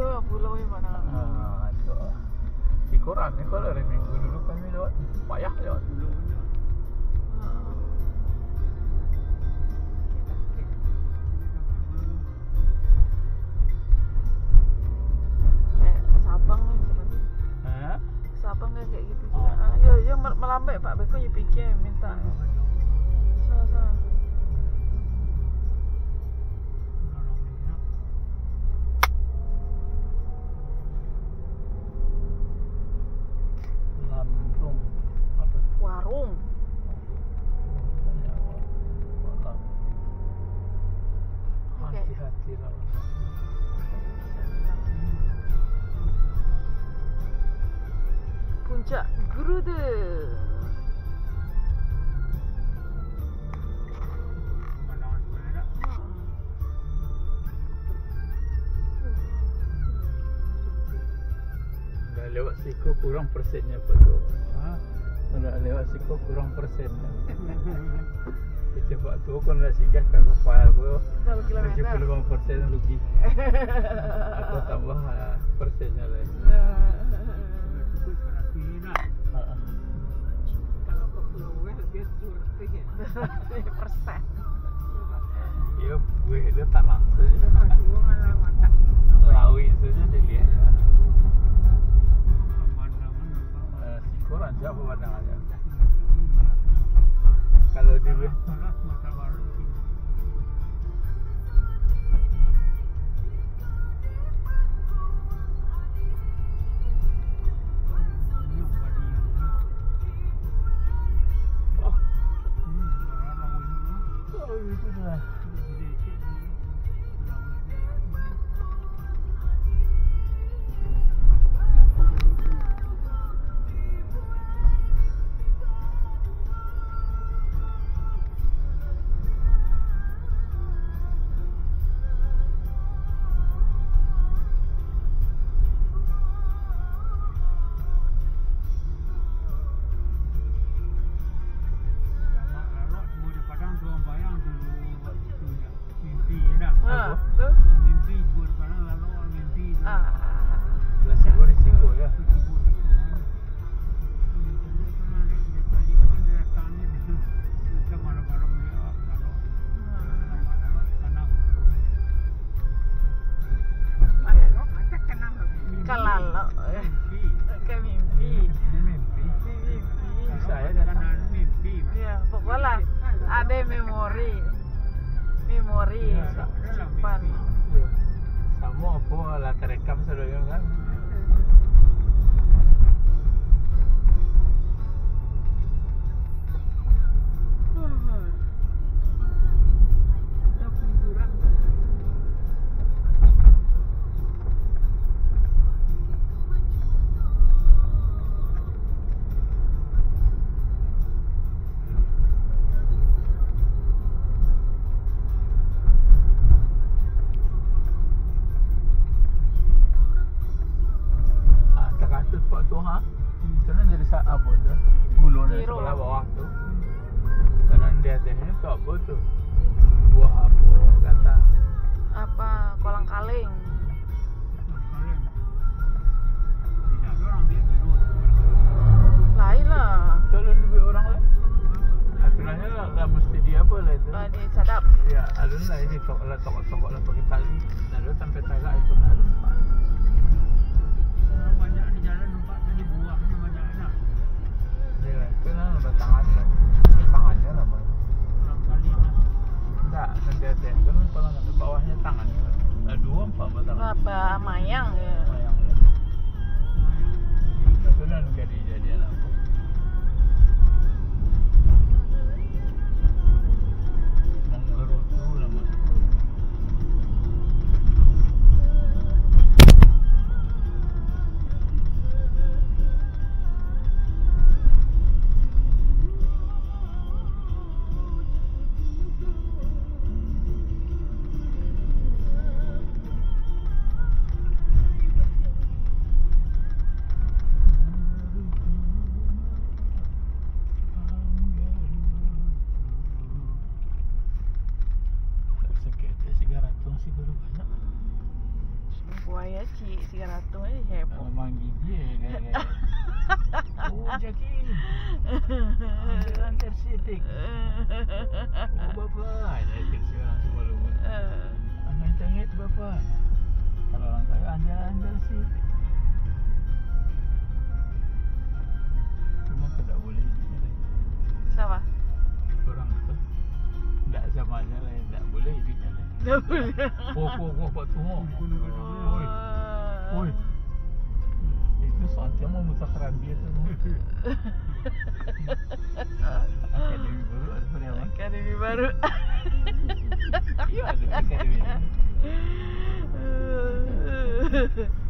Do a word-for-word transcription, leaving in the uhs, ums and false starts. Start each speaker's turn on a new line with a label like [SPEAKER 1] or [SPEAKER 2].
[SPEAKER 1] Ya, pulau yang mana?
[SPEAKER 2] Ah, tu. Di koran ni kalau hari Minggu dulu kami lewat, payah lewat dulu.
[SPEAKER 1] Sabang kan kayak gitu juga. Ah, ya, ya melambai Pak Beko you fikir minta. Salah salah.
[SPEAKER 2] Lampung apa?
[SPEAKER 1] Warung.
[SPEAKER 2] Hati-hati lah.
[SPEAKER 1] Puncak Geurutee.
[SPEAKER 2] Dah lewat siku kurang persennya apa tu? Ha? Dah lewat siku kurang persennya. Kita buat tu kan dah singgah kat kapal tu.
[SPEAKER 1] Berapa kilometer?
[SPEAKER 2] tujuh puluh lima persen rugi. Aku tambah persennya lain.
[SPEAKER 1] Persen.
[SPEAKER 2] Ya, gue dia tanah saja. Lawi saja dilihat. Uh, Sikoran siapa pandangannya? Kalau di ada memori memori simpan sama apa lah terekam saudara kan. Kanan jadi saat apa tu? Gulung di sebelah bawah tu. Kanan di atasnya tu apa tu? Buah apa kata?
[SPEAKER 1] Apa kolang kaling?
[SPEAKER 3] Tidak ada orang dia di luar.
[SPEAKER 1] Lain lah.
[SPEAKER 2] Tolong lebih orang lah. Aturannya lah, lah mesti dia apa lah itu?
[SPEAKER 1] Ah, di sadap.
[SPEAKER 2] Ya, alun lah ini tok lah tokok-tokok lah pakai tali. Lalu sampai tagak itu alun.
[SPEAKER 3] Banyak di jalan nampak tadi buah ni banyak enak.
[SPEAKER 2] Ya, itu lah udah tangan lah. Tangannya lah bang.
[SPEAKER 3] Kurang kali lah.
[SPEAKER 2] Enggak, nanti ada yang kan kalau nanti bawahnya tangannya. Ada dua empat batang.
[SPEAKER 1] Apa mayang ya?
[SPEAKER 2] Mayang ya. Itu lah juga dijadian apa? Geurutee nama.
[SPEAKER 1] ya cik tiga ratus ni heboh.
[SPEAKER 2] Memang gigi kayak. Oh jadi. Antar sitik. Oh bapa, ada kerja orang semua lu. Anak tengit bapa. Kalau orang kaya anjar-anjar sitik. Cuma tidak boleh.
[SPEAKER 1] Siapa?
[SPEAKER 2] Orang tu tidak zamannya lah, tidak boleh hidupnya lah.
[SPEAKER 1] Tak boleh.
[SPEAKER 2] Oh, oh, oh, buat semua. Oi, oi. Itu santai mau musa kerambi tu. Akademi baru ada apa?
[SPEAKER 1] Akademi baru.
[SPEAKER 2] Iya ada akademi.